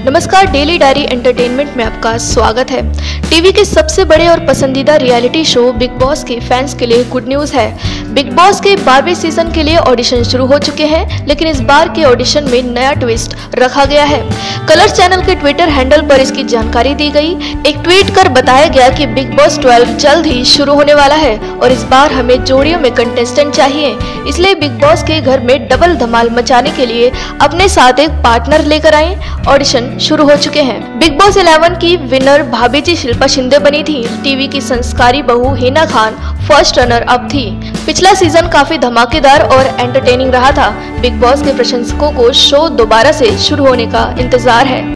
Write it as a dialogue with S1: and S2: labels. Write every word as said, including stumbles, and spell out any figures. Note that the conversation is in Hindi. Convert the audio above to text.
S1: नमस्कार, डेली डायरी एंटरटेनमेंट में आपका स्वागत है। टीवी के सबसे बड़े और पसंदीदा रियलिटी शो बिग बॉस के फैंस के लिए गुड न्यूज है। बिग बॉस के बारहवें सीजन के लिए ऑडिशन शुरू हो चुके हैं, लेकिन इस बार के ऑडिशन में नया ट्विस्ट रखा गया है। कलर्स चैनल के ट्विटर हैंडल पर इसकी जानकारी दी गई। एक ट्वीट कर बताया गया कि बिग बॉस बारह जल्द ही शुरू होने वाला है और इस बार हमें जोड़ियों में कंटेस्टेंट चाहिए, इसलिए बिग बॉस के घर में डबल धमाल मचाने के लिए अपने साथ एक पार्टनर लेकर आए। ऑडिशन शुरू हो चुके हैं। बिग बॉस ग्यारह की विनर भाभी जी शिल्पा शिंदे बनी थी। टीवी की संस्कारी बहू Hina Khan first runner up थी। पिछला सीजन काफी धमाकेदार और एंटरटेनिंग रहा था। बिग बॉस के प्रशंसकों को शो दोबारा से शुरू होने का इंतजार है।